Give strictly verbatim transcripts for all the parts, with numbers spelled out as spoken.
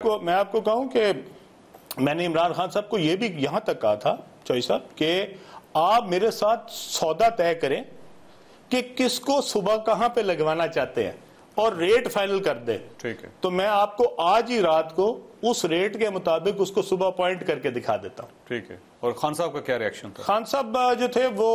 کو میں آپ کو کہوں کہ میں نے عمران خان صاحب کو یہ بھی یہاں تک کہا تھا چوئی صاحب کہ آپ میرے ساتھ سودا طے کریں کہ کس کو صبح کہاں پہ لگوانا چاہتے ہیں اور ریٹ فائنل کر دیں. ٹھیک ہے. تو میں آپ کو آج ہی رات کو اس ریٹ کے مطابق اس کو صبح پوائنٹ کر کے دکھا دیتا ہوں. ٹھیک ہے. اور خان صاحب کا کیا ریاکشن تھا؟ خان صاحب جو تھے وہ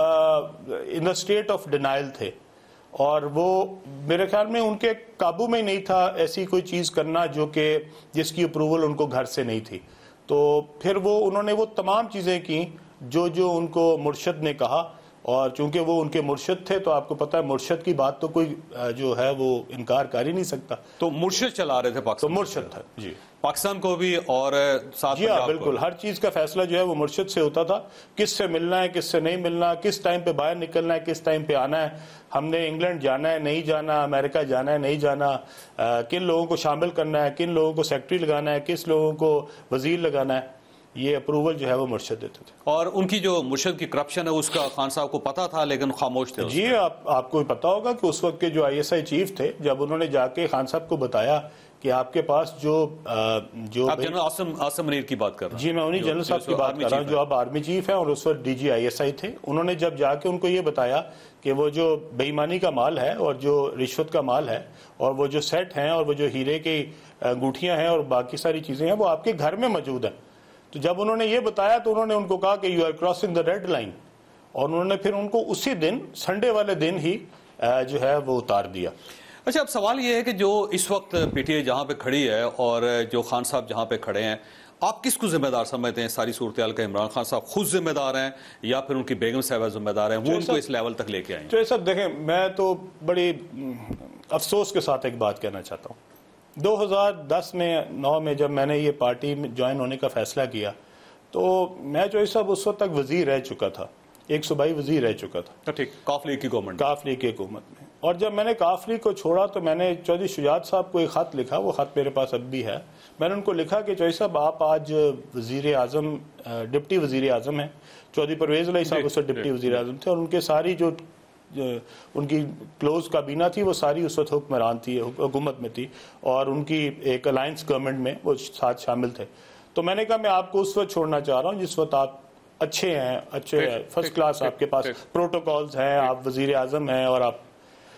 in the state of denial تھے اور وہ میرے خیال میں ان کے قابو میں نہیں تھا ایسی کوئی چیز کرنا جو کہ جس کی اپروول ان کو گھر سے نہیں تھی. تو پھر وہ انہوں نے وہ تمام چیزیں کی جو جو ان کو مرشد نے کہا اور چونکہ وہ ان کے مرشد تھے تو آپ کو پتا ہے مرشد کی بات تو کوئی جو ہے وہ انکار کر ہی نہیں سکتا. تو مرشد چلا رہے تھے پاکستان؟ تو مرشد تھا جی پاکستان کو بھی اور ساتھ جی ہاں بالکل ہر چیز کا فیصلہ جو ہے وہ مرشد سے ہوتا تھا. کس سے ملنا ہے کس سے نہیں ملنا, کس ٹائم پہ باہر نکلنا ہے کس ٹائم پہ آنا ہے, ہم نے انگلینڈ جانا ہے نہیں جانا, امریکہ جانا ہے نہیں جانا, کن لوگوں کو شامل کرنا ہے, کن لوگوں کو سیکٹری لگانا ہے, کس لوگوں کو وزیر لگانا ہے, یہ اپروول جو ہے وہ مرشد دیتے تھے. اور ان کی جو مرشد کی کرپشن ہے اس کا خان صاحب کو پتا تھا لیکن خاموش تھے. جی آپ آپ کو پتا ہوگا کہ اس وقت کے جو آئی ایس آئی چیف تھے جب انہوں نے جا کے خان صاحب کو بتایا کہ آپ کے پاس جو جو آپ جنرل عاصم عاصم منیر کی بات کر رہے ہیں. جی میں انہی جنرل صاحب کی بات کر رہا ہوں جو اب آرمی چیف ہیں اور اس وقت D G I S I تھے. انہوں نے جب جا کے ان کو یہ بتایا کہ وہ جو بے ایمانی کا مال ہے اور جو رشوت کا مال ہے اور وہ جو سیٹ ہیں اور وہ جو ہیرے کی انگوٹھیاں ہیں اور باقی ساری چیزیں ہیں وہ آپ کے گھر میں موجود ہیں, تو جب انہوں نے یہ بتایا تو انہوں نے ان کو کہا کہ you are crossing the red line, اور انہوں نے پھر ان کو اسی دن سنڈے والے دن ہی جو ہے وہ اتار دیا. اچھا اب سوال یہ ہے کہ جو اس وقت پی ٹی آئی جہاں پہ کھڑی ہے اور جو خان صاحب جہاں پہ کھڑے ہیں آپ کس کو ذمہ دار سمجھتے ہیں ساری صورتحال کا؟ عمران خان صاحب خود ذمہ دار ہیں یا پھر ان کی بیگم صاحبہ ذمہ دار ہیں, وہ ان کو اس لیول تک لے کے آئیں؟ تو یہ سب دیکھیں میں تو بڑی افسوس کے ساتھ ایک بات کہنا چاہتا ہوں. دو ہزار دس میں نو میں جب میں نے یہ پارٹی میں جوائن ہونے کا فیصلہ کیا تو میں جو صاحب اس وقت تک وزیر رہ چکا تھا, ایک صوبائی وزیر رہ چکا تھا. ٹھیک, کاف لیگ کی گورنمنٹ کاف لیگ کی حکومت میں. اور جب میں نے کاف لیگ کو چھوڑا تو میں نے چودھری شجاعت صاحب کو ایک خط لکھا, وہ خط میرے پاس اب بھی ہے. میں نے ان کو لکھا کہ چودھری صاحب آپ آج وزیر اعظم ڈپٹی وزیر اعظم ہیں. چودھری پرویز علیہ صاحب اس وقت ڈپٹی وزیر اعظم تھے اور ان کے ساری جو ان کی کلوز کابینہ تھی وہ ساری اس وقت حکمران تھی, حکومت میں تھی, اور ان کی ایک الائنس گورنمنٹ میں وہ ساتھ شامل تھے. تو میں نے کہا میں آپ کو اس وقت چھوڑنا چاہ رہا ہوں جس وقت آپ اچھے ہیں, اچھے فرسٹ کلاس آپ کے پاس پروٹوکولز ہیں, آپ وزیر اعظم ہیں. اور آپ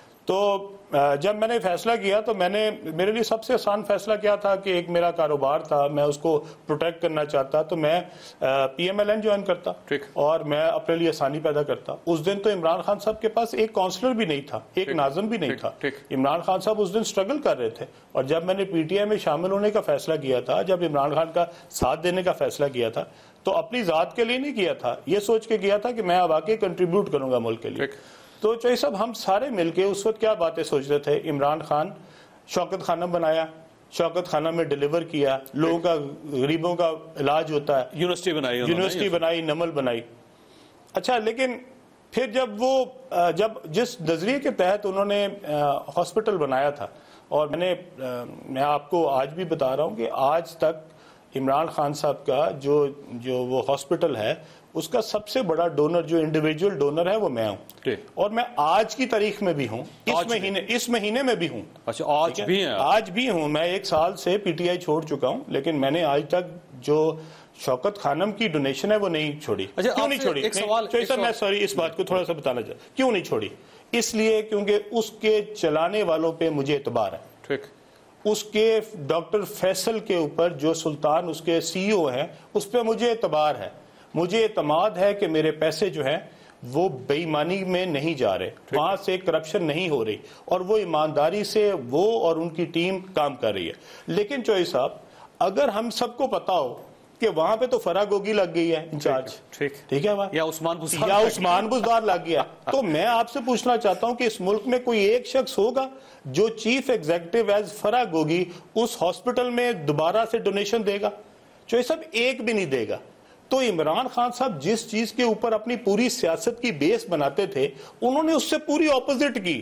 تو جب میں نے فیصلہ کیا تو میں نے میرے لیے سب سے آسان فیصلہ کیا تھا کہ ایک میرا کاروبار تھا, میں اس کو پروٹیکٹ کرنا چاہتا تو میں P M L N join کرتا اور میں اپنے لیے آسانی پیدا کرتا. اس دن تو عمران خان صاحب کے پاس ایک کونسلر بھی نہیں تھا, ایک ناظم بھی نہیں تھا. عمران خان صاحب اس دن سٹرگل کر رہے تھے. اور جب میں نے پی ٹی آئی میں شامل ہونے کا فیصلہ کیا تھا, جب عمران خان کا ساتھ دینے کا فیصلہ کیا تھا تو اپنی ذات کے لیے نہیں کیا تھا, یہ سوچ کے کیا تھا کہ میں اب آگے کنٹریبیوٹ کروں گا ملک کے لیے. تو چوہی صاحب ہم سارے مل کے اس وقت کیا باتیں سوچ رہے تھے. عمران خان شوکت خانہ بنایا, شوکت خانہ میں ڈیلیور کیا, لوگوں کا غریبوں کا علاج ہوتا ہے, یونیورسٹی بنائی یونیورسٹی بنائی, نمل بنائی. اچھا لیکن پھر جب وہ جب جس نظریے کے تحت انہوں نے ہاسپٹل بنایا تھا, اور میں نے میں آپ کو آج بھی بتا رہا ہوں کہ آج تک عمران خان صاحب کا جو جو وہ ہاسپٹل ہے اس کا سب سے بڑا ڈونر جو انڈیویجول ڈونر ہے وہ میں ہوں, اور میں آج کی تاریخ میں بھی ہوں, اس مہینے اس مہینے میں بھی ہوں. اچھا آج بھی ہیں؟ آج بھی ہوں. میں ایک سال سے پی ٹی آئی چھوڑ چکا ہوں لیکن میں نے آج تک جو شوکت خانم کی ڈونیشن ہے وہ نہیں چھوڑی. کیوں نہیں چھوڑی؟ ایک سوال میں سوری اس بات کو تھوڑا سا بتانا چاہتا, کیوں نہیں چھوڑی؟ اس لیے کیونکہ اس کے چلانے والوں پہ مجھے اعتبار ہے. ٹھیک, اس کے ڈاکٹر فیصل کے اوپر جو سلطان اس کے سی ای او ہیں اس پہ مجھے اعتبار ہے. مجھے اعتماد ہے کہ میرے پیسے جو ہیں وہ بے ایمانی میں نہیں جا رہے, وہاں سے کرپشن نہیں ہو رہی, اور وہ ایمانداری سے وہ اور ان کی ٹیم کام کر رہی ہے. لیکن چوہی صاحب اگر ہم سب کو پتا ہو کہ وہاں پہ تو فرا گوگی لگ گئی ہے انچارج, ٹھیک ہے, یا عثمان بزدار یا عثمان بزدار لگ گیا, تو میں آپ سے پوچھنا چاہتا ہوں کہ اس ملک میں کوئی ایک شخص ہوگا جو چیف ایگزیکٹو ایز فرا گوگی اس ہاسپٹل میں دوبارہ سے ڈونیشن دے گا؟ چوہی صاحب ایک بھی نہیں دے گا. تو عمران خان صاحب جس چیز کے اوپر اپنی پوری سیاست کی بیس بناتے تھے انہوں نے اس سے پوری اپوزٹ کی.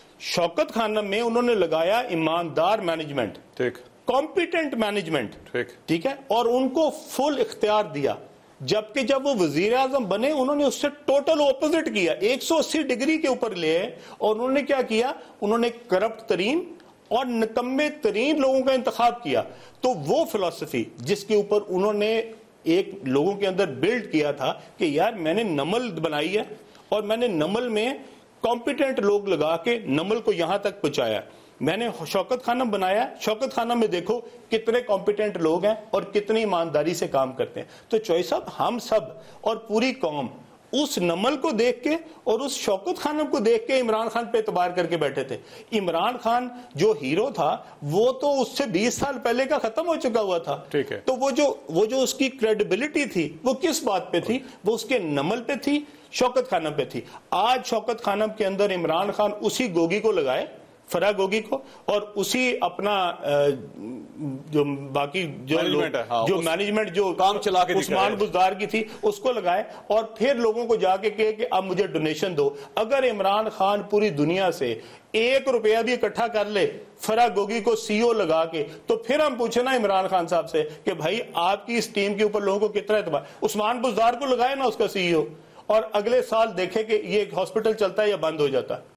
شوکت خانم میں انہوں نے لگایا ایماندار مینجمنٹ, کمپیٹنٹ مینجمنٹ, ٹھیک ہے, اور ان کو فل اختیار دیا. جبکہ جب وہ وزیر اعظم بنے انہوں نے اس سے ٹوٹل اپوزٹ کیا, ایک سو اسی ڈگری کے اوپر لے, اور انہوں نے کیا کیا, انہوں نے کرپٹ ترین اور نکمے ترین لوگوں کا انتخاب کیا. تو وہ فلسفی جس کے اوپر انہوں نے ایک لوگوں کے اندر بلڈ کیا تھا کہ یار میں نے نمل بنائی ہے اور میں نے نمل میں کمپیٹنٹ لوگ لگا کے نمل کو یہاں تک پہنچایا. میں نے شوکت خانم بنایا, شوکت خانم میں دیکھو کتنے کمپیٹنٹ لوگ ہیں اور کتنی ایمانداری سے کام کرتے ہیں. تو چوئی صاحب ہم سب اور پوری قوم اس نمل کو دیکھ کے اور اس شوکت خانم کو دیکھ کے عمران خان پہ اعتبار کر کے بیٹھے تھے. عمران خان جو ہیرو تھا وہ تو اس سے بیس سال پہلے کا ختم ہو چکا ہوا تھا. ٹھیک ہے. تو وہ جو وہ جو اس کی کریڈیبلٹی تھی وہ کس بات پہ تھی؟ وہ اس کے نمل پہ تھی, شوکت خانم پہ تھی. آج شوکت خانم کے اندر عمران خان اسی گوگی کو لگائے, فرا گوگی کو, اور اسی اپنا جو باقی جو جو مینجمنٹ جو کام چلا کے عثمان بزدار کی تھی اس کو لگائے, اور پھر لوگوں کو جا کے کہے کہ اب مجھے ڈونیشن دو. اگر عمران خان پوری دنیا سے ایک روپیہ بھی اکٹھا کر لے فرا گوگی کو سی او لگا کے, تو پھر ہم پوچھیں نا عمران خان صاحب سے کہ بھائی آپ کی اس ٹیم کے اوپر لوگوں کو کتنا اعتبار. عثمان بزدار کو لگائے نا اس کا سی او, اور اگلے سال دیکھے کہ یہ ہاسپٹل چلتا ہے یا بند ہو جاتا ہے.